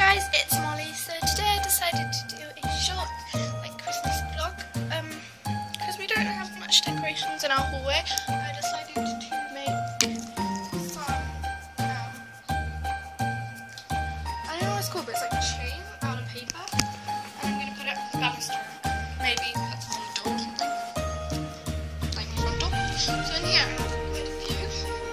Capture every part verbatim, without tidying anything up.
guys, it's Molly. So today I decided to do a short like Christmas vlog. Um, because we don't have much decorations in our hallway, I decided to make some um, I don't know what it's called, but it's like a chain out of paper, and I'm gonna put it on the banister. Maybe put it on the door or something, like my front door. So in here I have quite a few.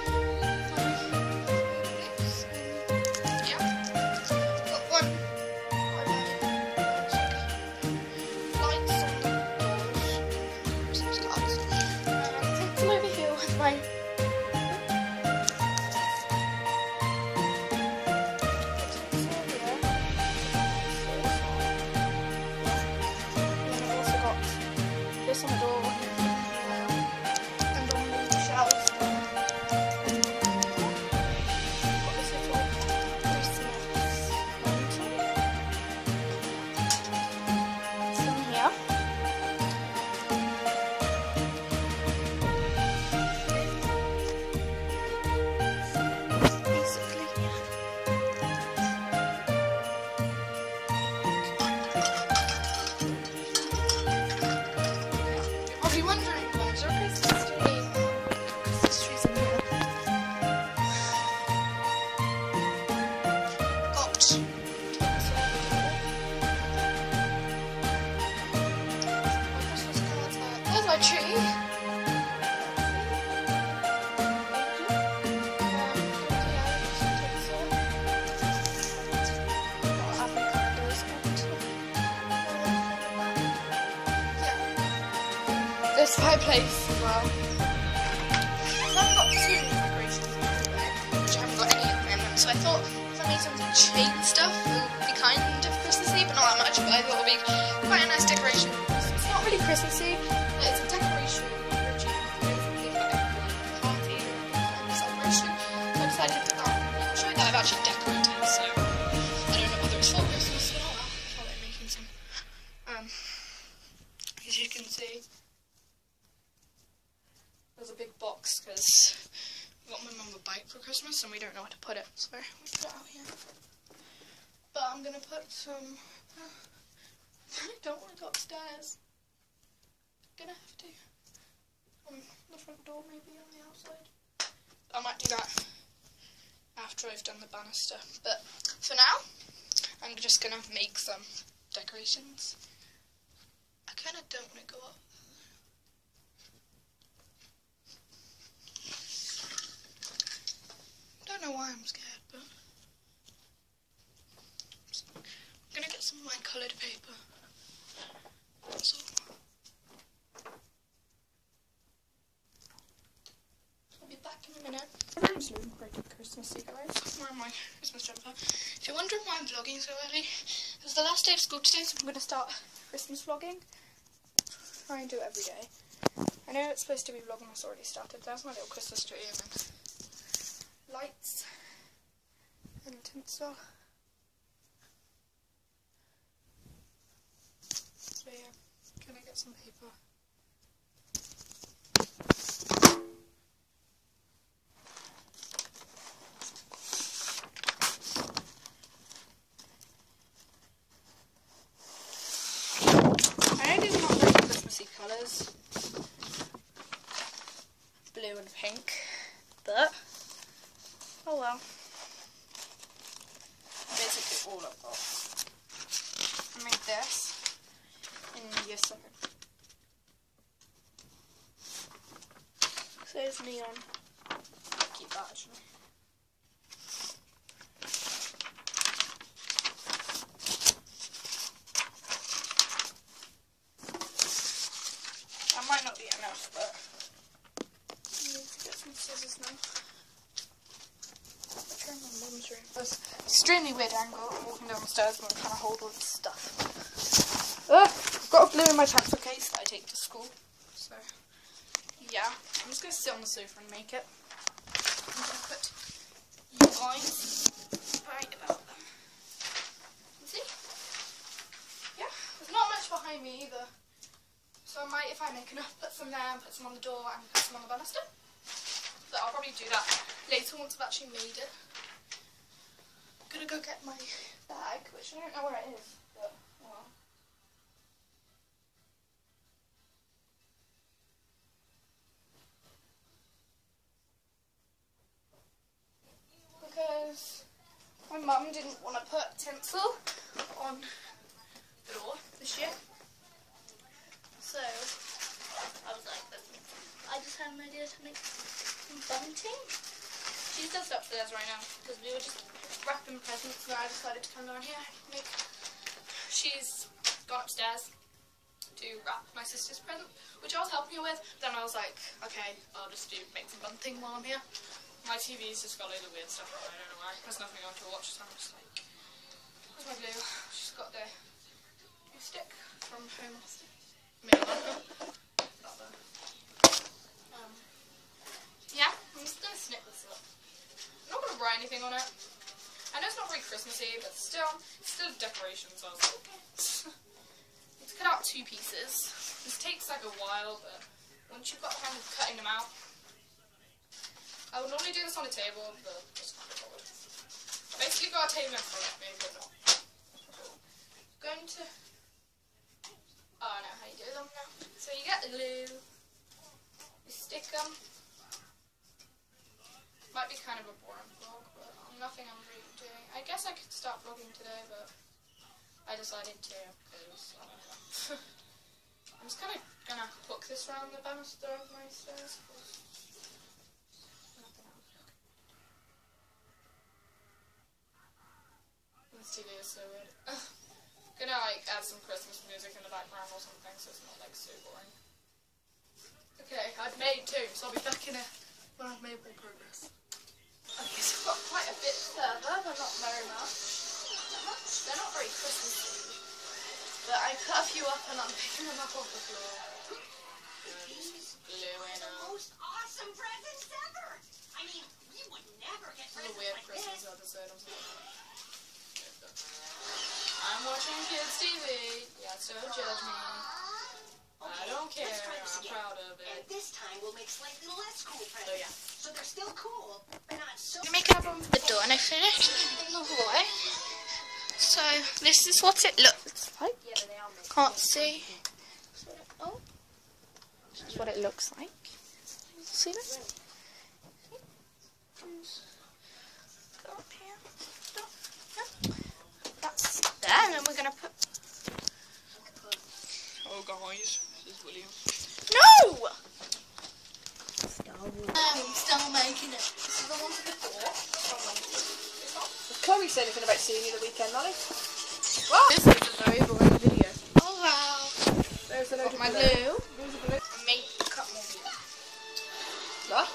This on the door and on the shelves. Got this little Christmas lantern. It's in here. Basically, I'll be wondering, where's our Christmas tree? Christmas tree's in here. Got Christmas cards there. There's my tree. This fireplace as well. So I've got two decorations anyway, which I haven't got any at the moment. So I thought if I made some chain stuff, it would be kind of Christmassy, but not that much. But I thought it would be quite a nice decoration. It's not really Christmassy, but it's a decoration for a chain. Basically, like a party or a celebration. So I decided to um, show you that I've actually decorated. So I don't know whether it's for Christmas or not. I thought I'm making some. Um, as you can see. There's a big box because I got my mum a bike for Christmas and we don't know where to put it, so we put it out here. But I'm gonna put some. Uh, I don't want to go upstairs. Gonna have to on the front door, maybe on the outside. I might do that after I've done the banister. But for now, I'm just gonna make some decorations. I kind of don't want to go up. I don't know why I'm scared, but I'm gonna get some white coloured paper. That's all. I'll be back in a minute. My room's looking pretty Christmassy, guys. Where am I? Christmas jumper. If you're wondering why I'm vlogging so early, it's the last day of school today, so I'm gonna start Christmas vlogging. Try and do it every day. I know it's supposed to be Vlogmas already started. There's my little Christmas tree and then lights and tinsel. So yeah, can I get some paper? I know these are not very Christmassy colours, blue and pink, but oh well. Basically all I've got. I made this in year seven. So there's neon. I'll keep that actually. That might not be enough, but I need to get some scissors now. In my mum's room. It was an extremely weird angle. I'm walking down the stairs and I'm trying to hold all this stuff. Ugh, I've got a blue in my pencil case that I take to school. So, yeah. I'm just going to sit on the sofa and make it. I'm going to put you guys right about them. See? Yeah, there's not much behind me either. So I might, if I make enough, put some there and put some on the door and put some on the banister. But I'll probably do that later once I've actually made it. gonna go get my bag, which I don't know where it is, but well. Because my mum didn't want to put tinsel on the door this year, so I was like, I just had an idea to make some bunting. She's just upstairs right now because we were just wrapping presents, and I decided to come down here and make. She's gone upstairs to wrap my sister's present, which I was helping her with. Then I was like, okay, I'll just do make some bunting while I'm here. My T V's just got loads of weird stuff on. I don't know why. There's nothing on to watch, so I'm just like, where's my glue? She's got the glue stick from home. Maybe not there. Um, yeah, I'm just gonna snip this up. I'm not going to write anything on it. I know it's not very Christmassy, but still, it's still a decoration, so I was like, okay. Let's cut out two pieces. This takes like a while, but once you've got the hang of cutting them out, I would normally do this on a table, but just can't be bothered. I basically got a table in front of me, but not. I'm going to, oh, I know how you do them now. So you get the glue, you stick them. Might be kind of a boring vlog, but nothing I'm really doing. I guess I could start vlogging today, but I decided to because I don't know. I'm just kind of gonna hook this around the banister of my stairs. Nothing else. This T V is so weird. Gonna like add some Christmas music in the background or something, so it's not like so boring. Okay, I've made two, so I'll be back in a when I've made more progress. Okay, so I've got quite a bit further, but not very much. They're not very Christmassy, but I cut a few up and I'm picking them up off the floor. Just gluing them. Most awesome presents ever! I mean, we would never get It's a presents weird like Christmas this. episode. I'm sorry. I'm watching kids T V. Yeah, so judge me. Okay, I don't care. let's try this I'm again. proud of it. And this time we'll make slightly less cool presents. So yeah. So they're still cool, but not so. I make up on the door and I finished in the hallway. So this is what it looks like. Yeah, but they all make Can't see. Oh, this is what it looks like. See this? Go up here. That's there, and then we're gonna put. Oh guys, this is William. No! I'm still making it. This is the one before. Chloe said anything about seeing you the weekend, Molly? What? This is a very boring video. Oh wow. There's a load of My glue. glue. There's a glue. I made a cut more glue. What?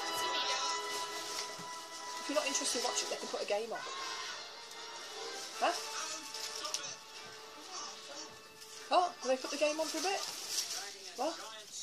If you're not interested in watching, they can put a game on. Huh? Oh, will they put the game on for a bit? What?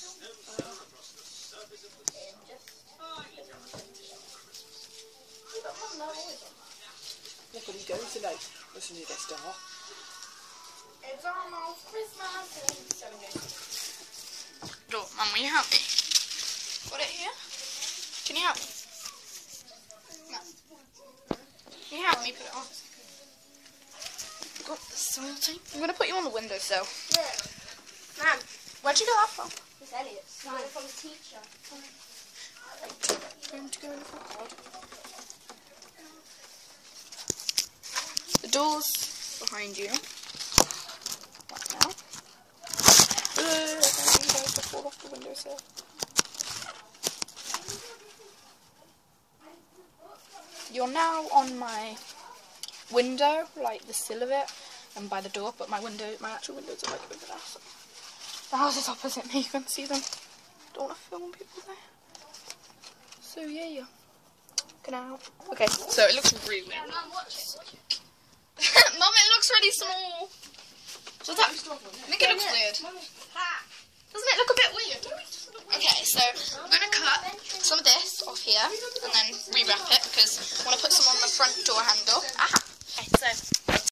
Look, what are you going today? Listen to your guest star. It's almost Christmas in seven days. Door, Mum, will you help me? Got it here? Can you help me? No. Can you help me put it on? Got the salty. I'm gonna put you on the windowsill. Yeah. Mum, Where'd you get that from? it's Elliot's. Mine from the teacher. Going to go in the front. The door's behind you. Right now. Uh, I don't want you guys to fall off the windowsill. You're now on my window, like the sill of it, and by the door, but my window, my actual windows are like over there. So. The house is opposite me, you can see them. Don't want to film people there. So yeah, yeah. Get out. Okay, so it looks really weird. Mum, watch it. Mum, it looks really small. So that, I think it looks weird.